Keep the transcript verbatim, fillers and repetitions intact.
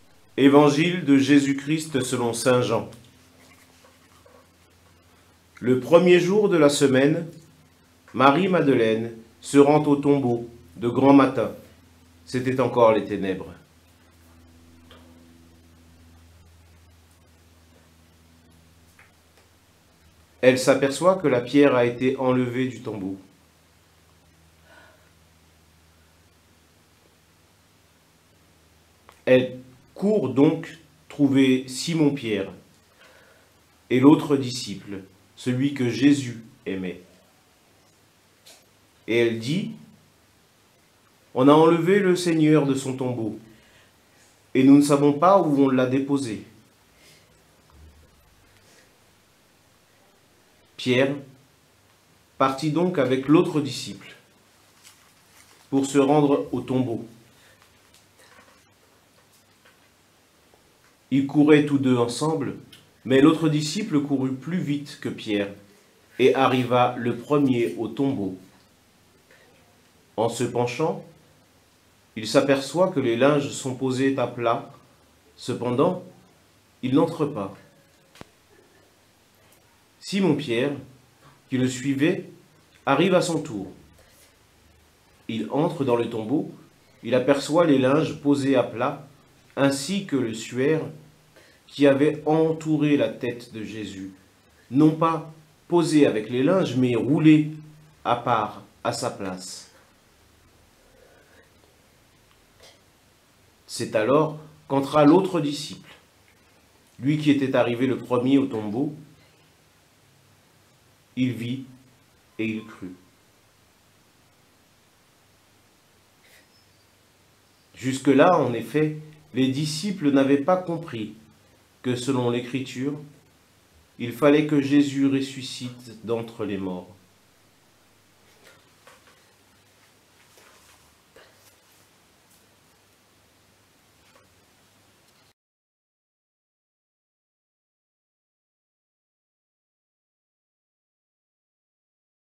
Évangile de Jésus-Christ selon saint Jean. Le premier jour de la semaine, Marie-Madeleine se rend au tombeau de grand matin. C'était encore les ténèbres. Elle s'aperçoit que la pierre a été enlevée du tombeau. Elle court donc trouver Simon-Pierre et l'autre disciple, celui que Jésus aimait. Et elle dit, « On a enlevé le Seigneur de son tombeau, et nous ne savons pas où on l'a déposé. » Pierre partit donc avec l'autre disciple pour se rendre au tombeau. Ils couraient tous deux ensemble, mais l'autre disciple courut plus vite que Pierre et arriva le premier au tombeau. En se penchant, il s'aperçoit que les linges sont posés à plat. Cependant, il n'entre pas. Simon-Pierre, qui le suivait, arrive à son tour. Il entre dans le tombeau, il aperçoit les linges posés à plat, ainsi que le suaire qui avait entouré la tête de Jésus, non pas posé avec les linges, mais roulé à part, à sa place. C'est alors qu'entra l'autre disciple, lui qui était arrivé le premier au tombeau. Il vit et il crut. Jusque-là, en effet, les disciples n'avaient pas compris que selon l'Écriture, il fallait que Jésus ressuscite d'entre les morts.